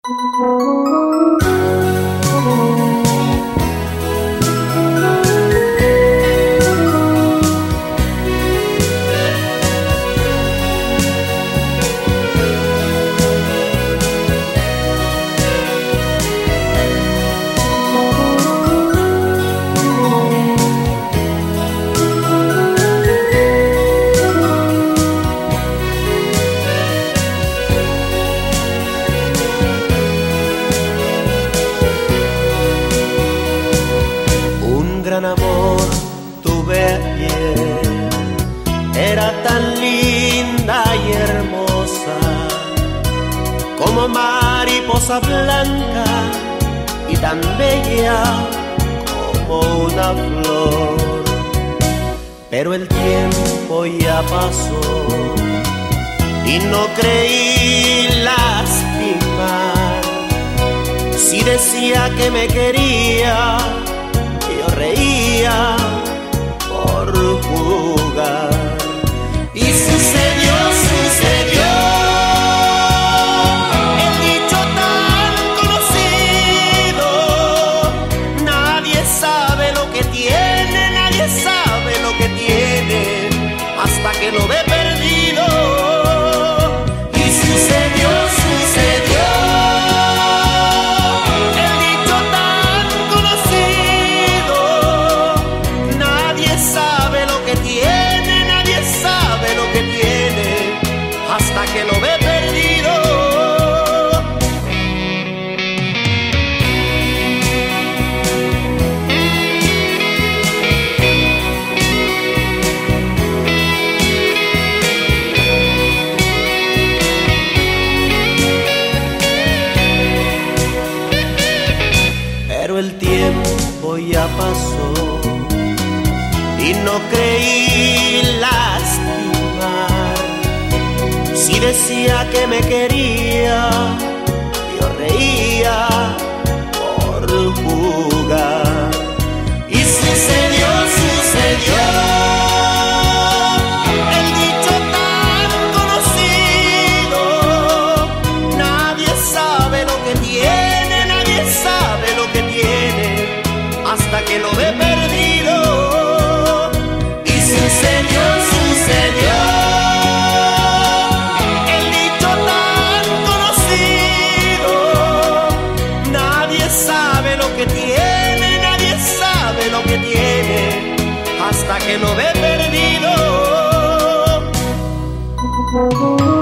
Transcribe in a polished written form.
Gran amor tuve ayer, era tan linda y hermosa, como mariposa blanca y tan bella como una flor. Pero el tiempo ya pasó y no creí lastimar. Si decía que me quería, yo reía por jugar. Y sucedió, sucedió el dicho tan conocido: nadie sabe lo que tiene, nadie sabe lo que tiene hasta que lo ve perdido. Y sucedió, sucedió hasta que lo ve perdido. Pero el tiempo ya pasó y no creí lastimar. Si decía que me quería, yo reía por jugar. Y sucedió, sucedió el dicho tan conocido: nadie sabe lo que tiene, nadie sabe lo que tiene hasta que lo ve perdido. Y sucedió, sucedió que tiene, nadie sabe lo que tiene hasta que lo ve perdido.